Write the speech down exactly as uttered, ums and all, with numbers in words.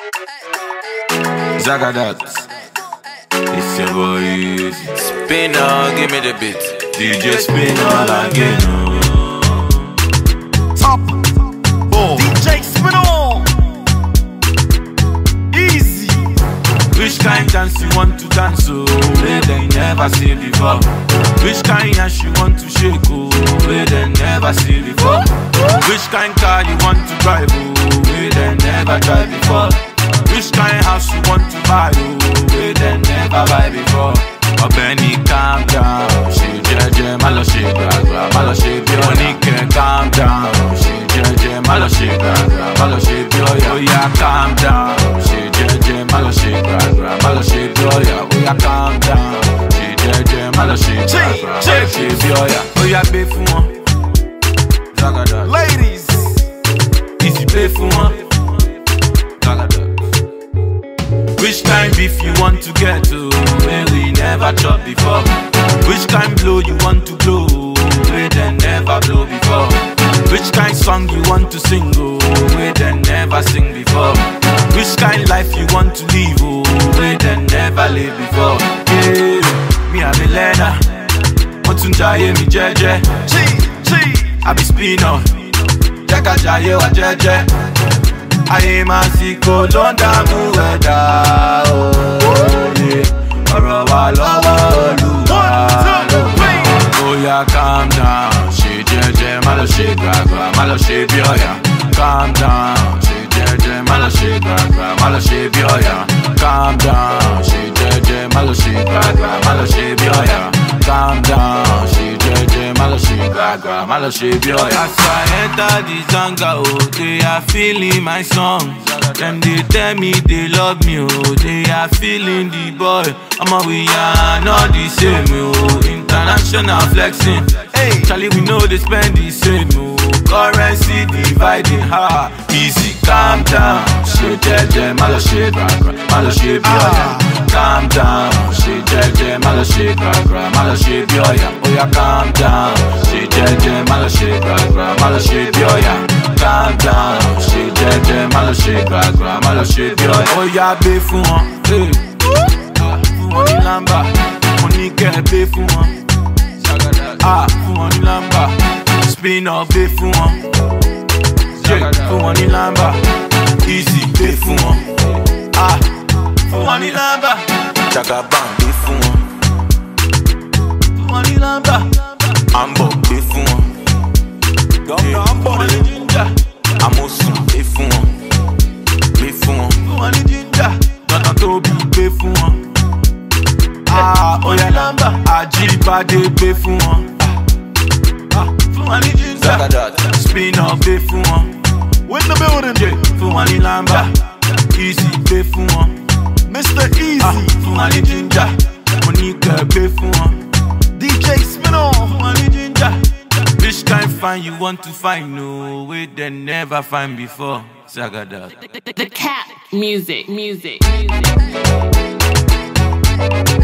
Zagadat. It's your boy Easy. Spinner, give me the beat. D J Spinner again. Top. Boom. D J Spinner. Easy. Which kind dance you want to dance, oh, where they never see before? Which kind ass you want to shake, oh, where they never see before? Which kind car you want to drive, oh, where they never drive before? Which kind house you want to buy, oh, where they never buy before? Oh, Benny, calm down. She jeje, malo she gaga, malo she bioni. Calm down. She jeje, malo she gaga, malo she bioya. Oh yeah, calm down. She jeje, malo she gaga, malo she bioya. Oh yeah, calm down. She jeje, malo she gaga, malo she bioya. Oh yeah, pay for one. Zagadat. Ladies. Easy pay for one. Zagadat. Which kind beef you want to get to, where we never chop before? Which kind blow you want to blow, where they never blow before? Which kind song you want to sing, oh, where they never sing before? Which kind life you want to live, oh, where they never live before? Yeah, me I'm a learner, Motunjaye mi jeje. G, G. I be spinner, Jaka jaye wa jeje. Ayé máa sì kó ló ń dààmú ẹ̀dá òye. Ọ̀rọ̀ wa lọ́wọ́ Olúwa ló wà. Bóyá calm down, ṣe jẹ́jẹ́, má lọ ṣe gbàgbà, má lọ ṣe bí ọ̀yà. Calm down, ṣe jẹ́jẹ́, má lọ ṣe gbàgbà, má lọ ṣe bí ọ̀yà. Calm down, ṣe jẹ́jẹ́, má lọ ṣe gbàgbà, má lọ ṣe bí ọ̀yà. Calm down, ṣe jẹ́jẹ́, má lọ ṣe gbàgbà, má lọ ṣe bí ọ̀yà. As I enter the Zanga, oh, they are feeling my song. Them they tell me they love me, oh, they are feeling the boy. I'ma we are not the same, oh. International flexing, hey, Charlie we know they spend the same, oh. Currency dividing, ha, easy, calm down. She jeje, malo she gaga, malo she bioya. Calm down, she jeje, malo she gaga, malo she bioya. Oh yeah, calm down, she jeje, malo she gaga, malo she bioya. Calm down, she jeje, malo she gaga, malo she bioya. Oh yeah, be fun, hey, fun wọn ní lamba, mo ní kẹ́ be fun wọn. Ah, fun wọn ní lamba, spin off be fun wọn. Yeah, fun wọn ní lamba, easy be fun wọn. Ah, fun wọn ní lamba, Jagaban, be fun wọn. fun wọn ní lamba, Ambo, be fun wọn. yeah, fun wọn ní ginger, Amosun, be fun wọn. Be fun wọn. fun wọn ní ginger, Jonathan Tobi be fun wọn. Ah, oya lamba, Ajibade be fun wọn. Ah, fun wọn ní ginger, Zagadat. spin off be fun wọn. With the building. Yeah, fun wọn ní lamba, easy be fun wọn. Mister Easy. Ah, fun wọn ní ginger, mo ní kẹ́ be fun wọn. D J Spinner. Fun wọn ní ginger. Which kind fine you want to find, no way they never find before. Zagadat. The, the, the cat music, music, music.